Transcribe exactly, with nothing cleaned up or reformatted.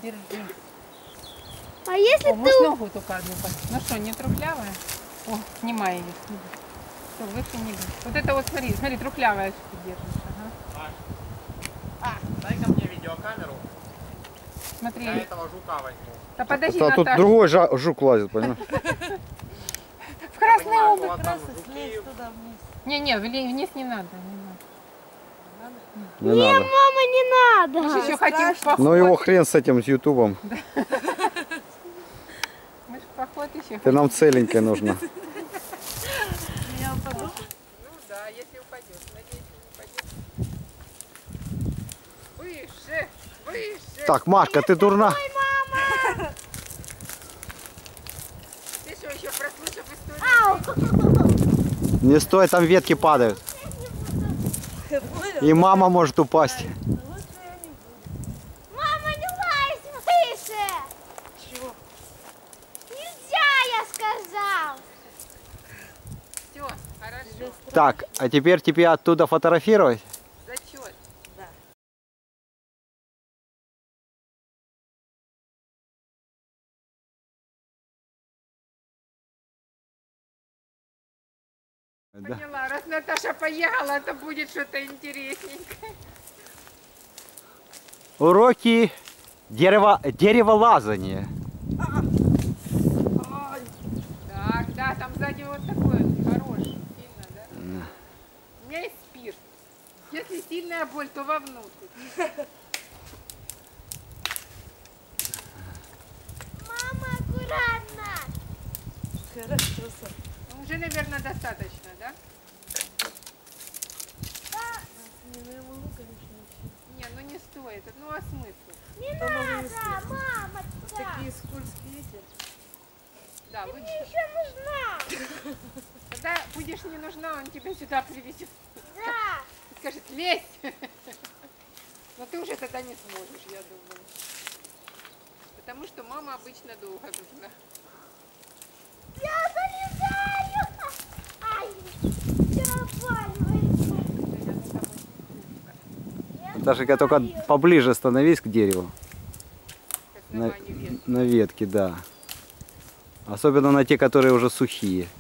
держи. А если О, ты... можешь ногу только одну поставить? Ну что, не трухлявая? О, снимай ее. Что, выше не бить. Вот это вот, смотри, смотри, трухлявая, что ты держишь. Ага. А, дай-ка мне видеокамеру. Смотри. Я этого жука возьму. Да подожди, А тут Наташа. другой жа- жук лазит, понимаешь? В красной Понимаю, область. у вас там Слезь жуки. туда вниз. Не-не, вниз не надо. Не надо. Не Не, надо. мама, не надо. Мы же еще хотим в поход. Ну его хрен с этим, с ютубом. Мы же в поход еще Ты нам целенькая нужна. Меня упадет? Ну да, если упадет. Надеюсь, не упадет. Выше, выше. Так, Машка, ты дурна? Ты что, еще прослушав историю? Не стой, там ветки падают. И мама может упасть. Мама, не лазь выше. Чего? Нельзя, я сказал. Все, хорошо. Так, а теперь тебе оттуда фотографировать? Зачет. Да. Поняла, раз Наташа поехала, то будет что-то интересненькое. Уроки дерево, дереволазания. Так, да, там сзади вот такой хороший, сильно, да? У меня есть спирт. Если сильная боль, то вовнутрь. Мама, аккуратно. Хорошо. Ну, уже, наверное, достаточно, да? Не, ну не стоит. Ну а смысл? Не надо, мама. Такие скользкие эти. Да, Ты вы... мне еще нужна. Когда будешь не нужна, он тебя сюда приведет. Да. И скажет, лезь. Но ты уже тогда не сможешь, я думаю. Потому что мама обычно долго нужна. Я залезаю. Ай, я обваливаюсь. Сашенька, только поближе становись к дереву. К На, основанию ветки. на ветке, да. Особенно на те, которые уже сухие.